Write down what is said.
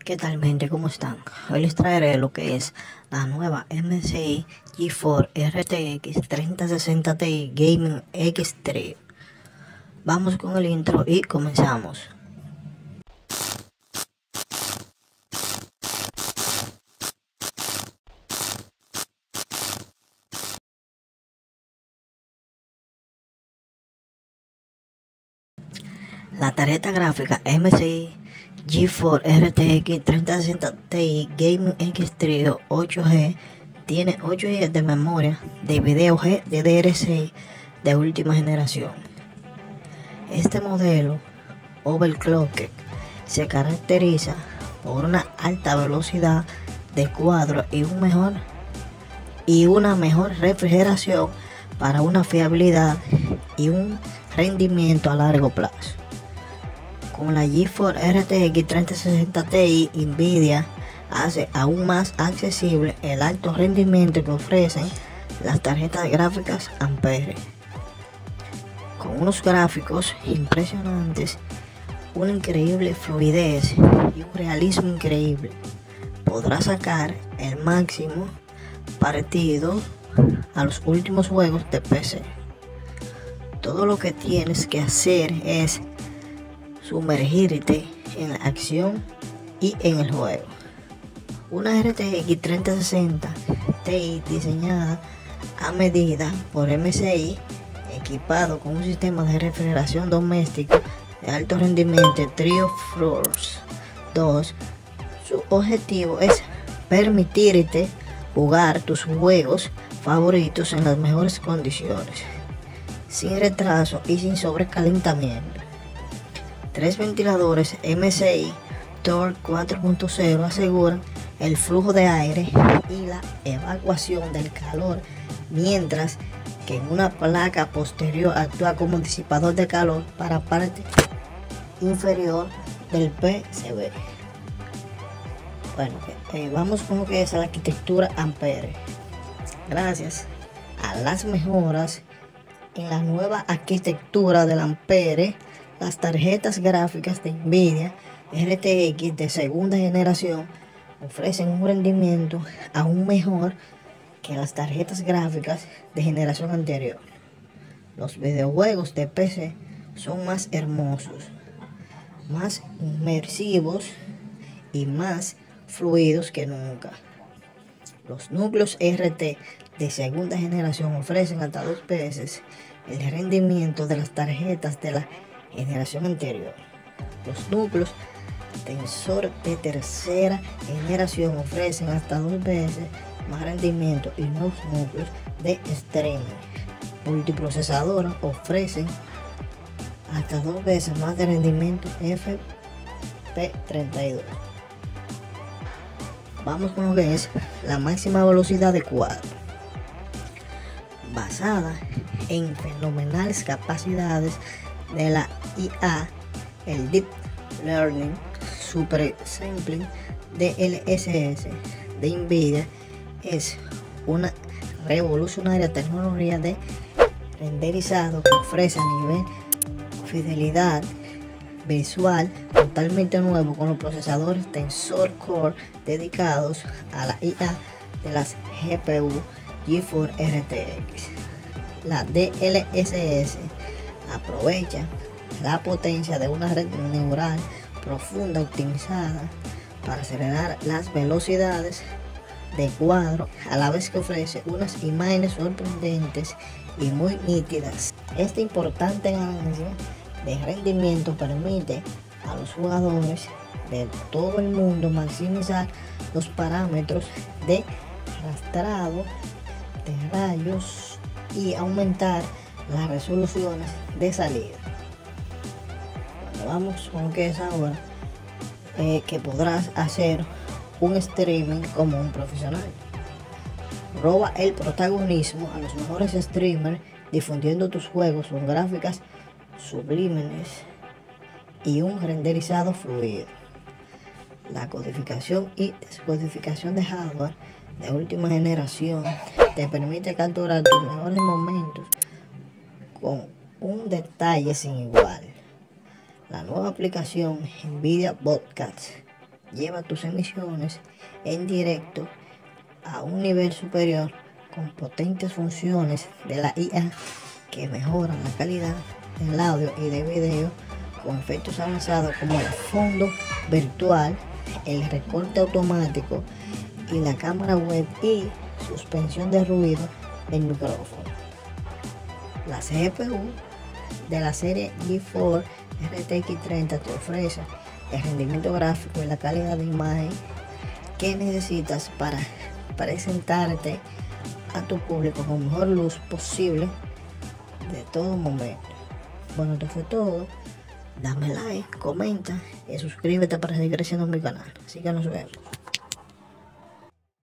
¿Qué tal, gente? ¿Cómo están? Hoy les traeré lo que es la nueva MSI GeForce RTX 3060 Ti Gaming X3. Vamos con el intro y comenzamos. La tarjeta gráfica MSI GeForce RTX 3060 Ti Gaming X3 8G tiene 8 GB de memoria de video GDDR6 de última generación. Este modelo overclocked se caracteriza por una alta velocidad de cuadro y una mejor refrigeración para una fiabilidad y un rendimiento a largo plazo. Con la GeForce RTX 3060 Ti, Nvidia hace aún más accesible el alto rendimiento que ofrecen las tarjetas gráficas Ampere. Con unos gráficos impresionantes, una increíble fluidez y un realismo increíble, podrás sacar el máximo partido a los últimos juegos de PC. Todo lo que tienes que hacer es sumergirte en la acción y en el juego. Una RTX 3060 Ti diseñada a medida por MSI, equipado con un sistema de refrigeración doméstica de alto rendimiento TrioForce 2. Su objetivo es permitirte jugar tus juegos favoritos en las mejores condiciones, sin retraso y sin sobrecalentamiento. 3 ventiladores MSI Torque 4.0 aseguran el flujo de aire y la evacuación del calor, mientras que en una placa posterior actúa como disipador de calor para parte inferior del PCB. Bueno, vamos con lo que es la arquitectura Ampere. Gracias a las mejoras en la nueva arquitectura del Ampere, las tarjetas gráficas de Nvidia RTX de segunda generación ofrecen un rendimiento aún mejor que las tarjetas gráficas de generación anterior. Los videojuegos de PC son más hermosos, más inmersivos y más fluidos que nunca. Los núcleos RT de segunda generación ofrecen hasta 2 veces el rendimiento de las tarjetas de la generación anterior. Los núcleos Tensor de tercera generación ofrecen hasta 2 veces más rendimiento y nuevos núcleos de streaming multiprocesador ofrecen hasta 2 veces más de rendimiento FP32. Vamos con lo que es la máxima velocidad de cuadro. Basada en fenomenales capacidades de la IA, el Deep Learning Super Sampling DLSS de Nvidia es una revolucionaria tecnología de renderizado que ofrece a nivel fidelidad visual totalmente nuevo, con los procesadores Tensor Core dedicados a la IA de las GPU GeForce RTX. La DLSS aprovecha la potencia de una red neural profunda optimizada para acelerar las velocidades de cuadro, a la vez que ofrece unas imágenes sorprendentes y muy nítidas. Esta importante ganancia de rendimiento permite a los jugadores de todo el mundo maximizar los parámetros de rastrado de rayos y aumentar las resoluciones de salida. Vamos con lo que es ahora, que podrás hacer un streaming como un profesional. Roba el protagonismo a los mejores streamers difundiendo tus juegos con gráficas sublimes y un renderizado fluido. La codificación y descodificación de hardware de última generación te permite capturar tus mejores momentos con un detalle sin igual. La nueva aplicación Nvidia Broadcast lleva tus emisiones en directo a un nivel superior con potentes funciones de la IA que mejoran la calidad del audio y de video con efectos avanzados como el fondo virtual, el recorte automático y la cámara web y suspensión de ruido del micrófono. La CPU de la serie GeForce RTX 30 te ofrece el rendimiento gráfico y la calidad de imagen que necesitas para presentarte a tu público con mejor luz posible de todo momento. Bueno, esto fue todo. Dame like, comenta y suscríbete para seguir creciendo en mi canal. Así que nos vemos.